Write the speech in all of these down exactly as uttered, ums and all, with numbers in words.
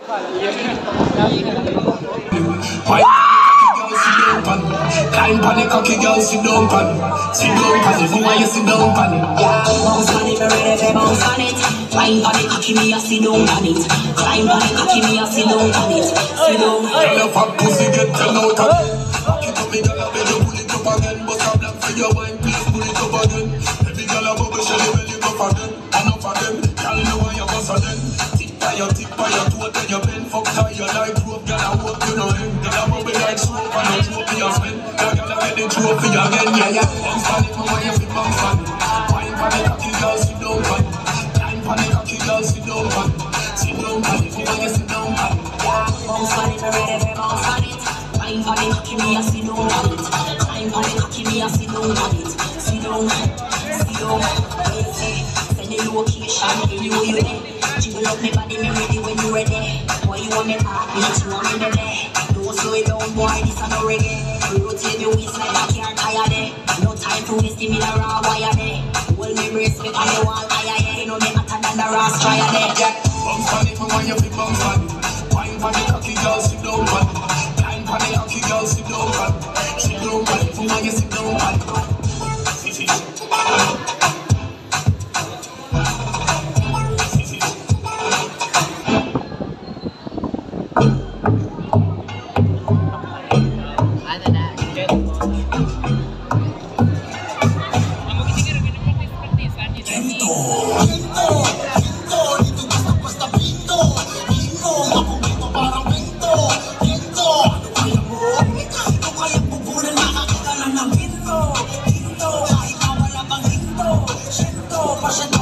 Climb on the cocky girl, sit down pan. Sit down pan, if you want you sit down pan. Yeah, bounce on it, me ready to bounce on it. Climb on the cocky, me a sit down pan it. Climb on the cocky, me a sit down pan it. Sit down. Girl, your fat pussy get ten out of ten. Cock it up, me girl, I bet you pull it up again. Bust a black for your wine, please pull it up again. Every girl a bubble, shell you belly go for them. Enough of them, girl, know why you bust a them. Tip by your tip by your toe, then you bend. Fuck tie your like rope, girl, I hope you know him. Girl, I bubble like soap, and I hope you spend. The trophy again, yeah, yeah. Bounce on it, mama, you feel bounce on it. Wine for the cocky girl, sit down on it. Climb for the cocky girl, sit down on it. Sit down on it, mama, you sit down on it. Yeah, bounce on it, me ready to bounce on it. Wine for the cocky, me a sit down on it. Climb for the cocky, me a sit down on it. Sit down, sit down. Send the location, you know you there. Jiggle up me body, me ready when you ready. Boy, you want me heartbeat, you want me baby. Don't slow it down, boy, this a no reggae. Rotate your waist like a car tire there. No time to waste me the raw wire there. Hold me brace me on the wall higher yeah. You know me hotter than the raw strier there. Yeah, bounce on it, me want you to bounce on it. Wine for the cocky girl, sit down on it. Climb for the cocky girl, sit down on it. Sit down on it, me want you sit down on it. Sit it.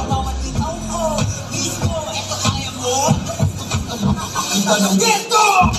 Get